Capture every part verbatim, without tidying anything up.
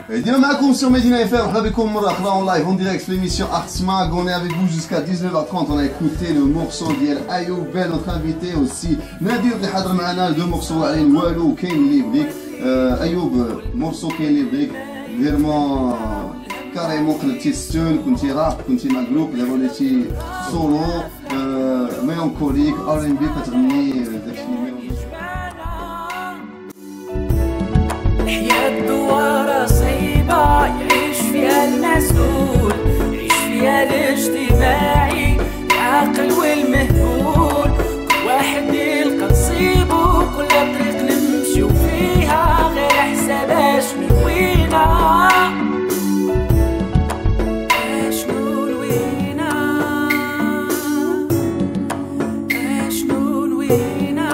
ديما معكم sur Medina F M, مرحبا بكم مرة أخرى en live en direct sur l'émission Arts Mag. On est avec vous jusqu'à dix-neuf heures trente. On a écouté le morceau ديال أيوب بيل, notre invité aussi نادر اللي حضر معنا. دو morceaux علين والو كاين اللي يبغيك. أيوب morceau كاين اللي يبغيك فيرمون كاريمون قلبتي ستون, كنتي راب, كنتي مع جروب, دابا وليتي سولو ميلانكوليك ار ان بي كتغني داكشي. الحياة دوارة صعيبة يعيش فيها المسؤول, يعيش فيها الاجتماعي العاقل والمهبول. كل واحد يلقى نصيبو, كل طريق نمشيو فيها غير حساباش من وينا. اشنو الوينا اشنو الوينا.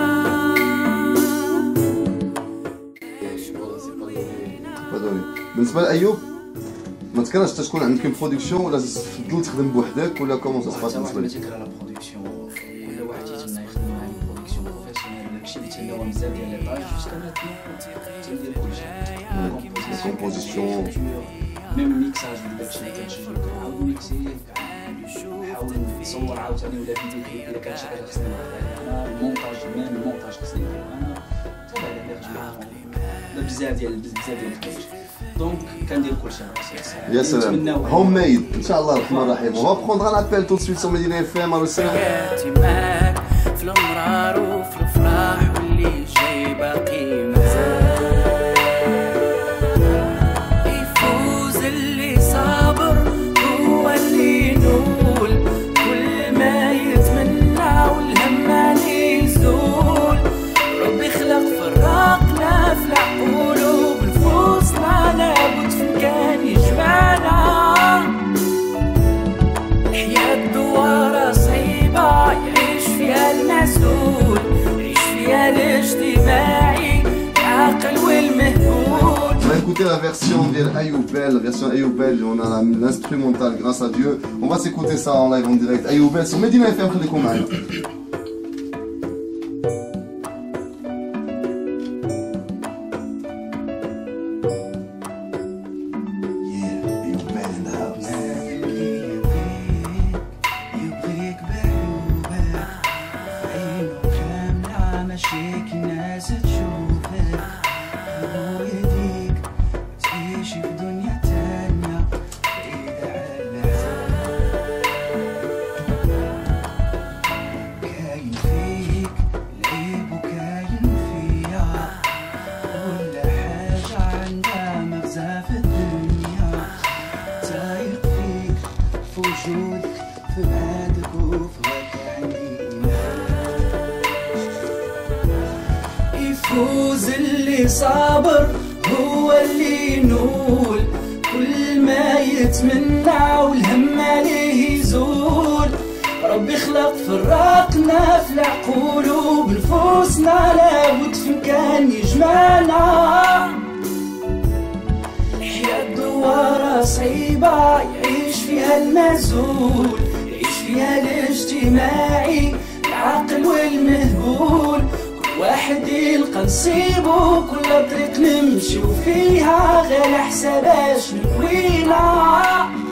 بالنسبه لايوب ما تكرهش حتى تكون عندك برودكسيون ولا تفضل تخدم بوحدك ولا كومون سا سباس بالنسبه لك؟ تكره لا برودكسيون, كل واحد تيتمنى يخدم مع برودكسيون بروفيسيونيل. داكشي اللي تيلقى بزاف ديال لي طاج جوست انا تندير كلشي كومبوزيسيون ميم ميكساج وداكشي اللي كنشوف نعاود ميكسي, نحاول نصور عاوتاني ولا فيديو كليب الا كان شي حاجه خصني نعرف عليها انا. المونتاج ميم المونتاج خصني ندير انا طبعا على بزاف ديال بزاف ديال الحوايج. دونك كندير كلشي راسي. يا سلام, هوم ميد ان شاء الله الرحمن الرحيم. On va prendre un appel tout de suite sur Medina F M. Allô, salam. حياتي معاك في المرار وفي الفرح واللي جاي باقي مازال. يفوز اللي صابر هو اللي ينول, كل ما يتمنى والهم عليه يزول. ربي خلق فرقنا في العقول وبنفوسنا, لابد في مكان يجمعنا. الحياة دوارة صعيبة يعيش فيها المسؤول, يعيش فيها الاجتماعي العاقل والمهبول. On a écouté la version de Ayoub Bel, version Ayoub Bel, on a l'instrumental grâce à Dieu. On va s'écouter ça en live en direct. Ayoub Bel sur Medina F M, خليكم معنا. يفوز اللي صابر هو اللي ينول, كل ما يتمنى والهم عليه يزول. ربي خلق فرقنا في العقول وبنفوسنا, لابد في مكان يجمعنا. الحياة دوارة صعيبة يعيش فيها المسؤول, يعيش فيها الاجتماعي العاقل والمهبول. كل واحد يلقى نصيبو, كل طريق نمشيو فيها غير حساباش من وينا.